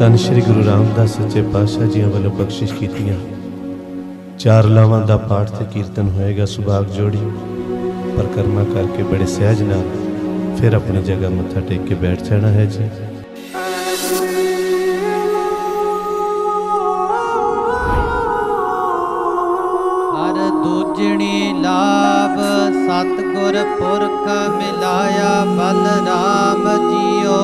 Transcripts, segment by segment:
धन श्री गुरु रामदास सच्चे पातशाह जी वालों बख्शिश कीतियां 4 लावां दा पाठ ते कीर्तन होएगा। सुभाग जोड़ी परिक्रमा करके बड़े सहज नाल फिर अपनी जगह मत्था टेक के बैठ जाना है जी। हर दूजणी लाभ सतगुर पुरख मिलाया बलराम जियो।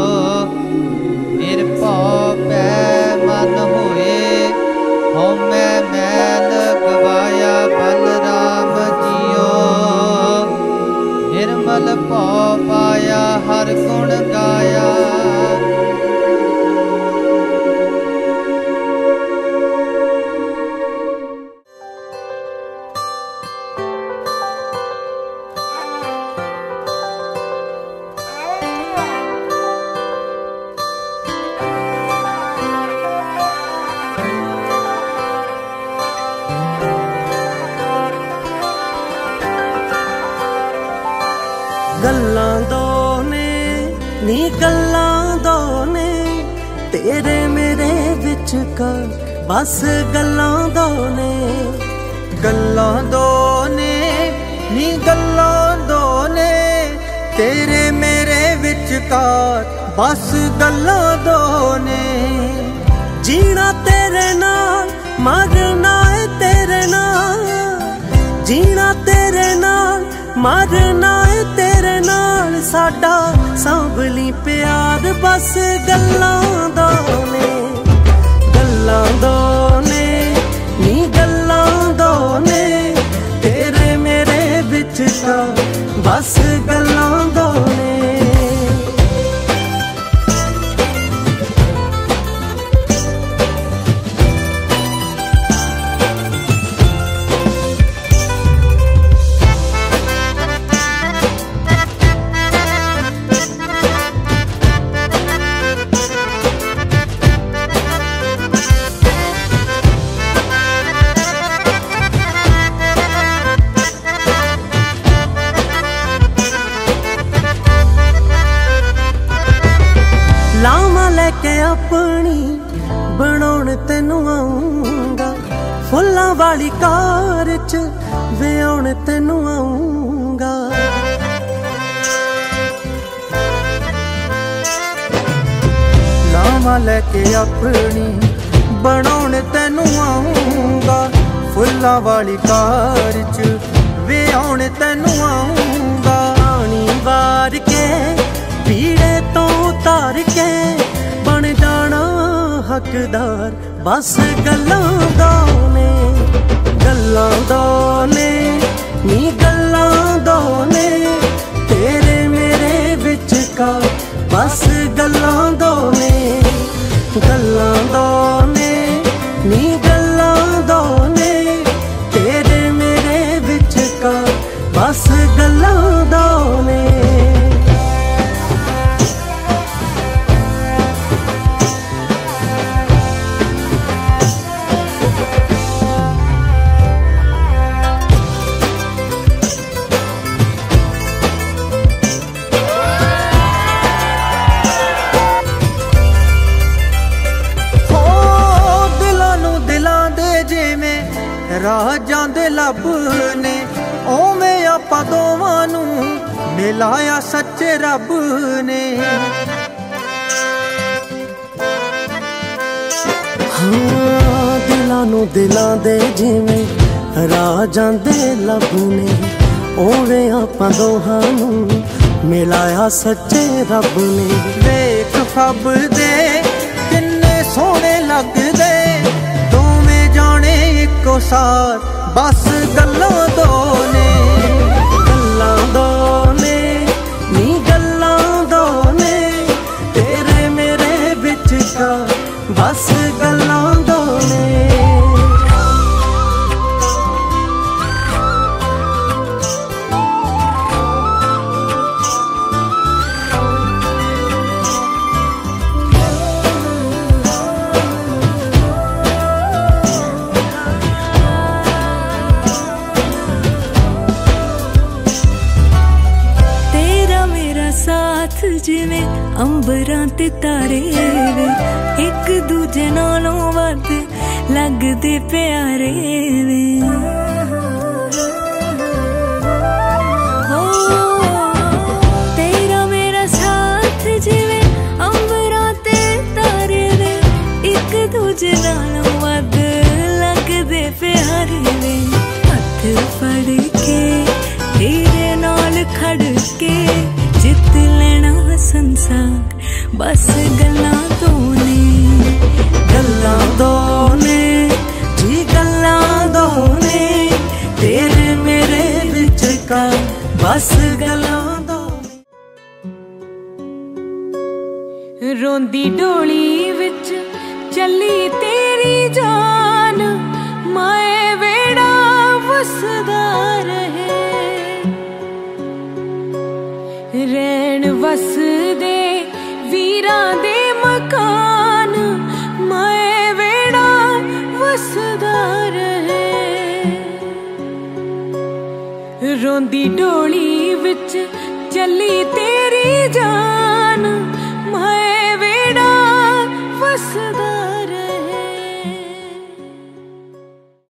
निरभौ पै मन होए हौमै मैल गवाया बलराम जियो। निर्मल भौ पाया हर गुण गाया। गल्लां दो ने नी गल्लां दो ने तेरे मेरे विच का बस गल्लां दो ने। गल्लां दो ने नी गल्लां दो ने तेरे मेरे विचकार बस गल्लां दो ने। जीना तेरे नाल मरना है तेरे नाल। जीना तेरे नाल मरना है तेरे नाल। साडा सांभली प्यार बस गल्लां दो ने। गल्लां दो ने नी गल्लां दो ने तेरे मेरे विच का बस गल्लां दो ने। के अपनी बनाउण तैनू आऊंगा। फुल्लां वाली कार च विआउण तैनू आऊंगा। लावां लैके अपनी बनाउण तैनू आऊंगा। फुल्लां वाली कार च विआउण तैनू आऊंगा। पानी वार के पीड़े तो उतार के बन जाना हकदार बस गल्लां दो ने। गल्लां दो ने नी गल्लां दो ने तेरे मेरे विच का बस गल्लां दो ने। गल्लां दो ने नी गल्लां दो ने तेरे मेरे विच का बस गल्लां दो ने। राजां दे लब ने ओवें आपां दोवां नूं मिलाया सच्चे रब ने। हाँ दिलां नूं दिलां दे जिवें राजां दे लब ने ओवें आपां दोहां नूं मिलाया सच्चे रब ने। वेख फब दे किन्ने सोहणे लगदे दोवें जाने इक्को साथ बस गल्लां दो ने। गल्लां दो ने नी गल्लां दो ने तेरे मेरे विच का बस गल्लां दो ने। जिवें अंबरां ते तारे वे एक दूजे नालों वध लगदे प्यारे वे तेरा मेरा साथ जिवें अंबरां ते तारे वे एक दूजे नालों वध लगदे प्यारे वे हथ फड़ के तेरे नाल खड़ के जित लेना संसार बस गल्लां तो ने जी गल्लां दो ने तेरे मेरे विच का बस गल्लां दो रोंदी डोली विच चली तेरी जान माए वेड़ा वसदा रहे रैन वसदे वीरां दे मकान माए वेड़ा वसदा रहे रोंदी डोली विच चली तेरी जान माए वेड़ा वसदा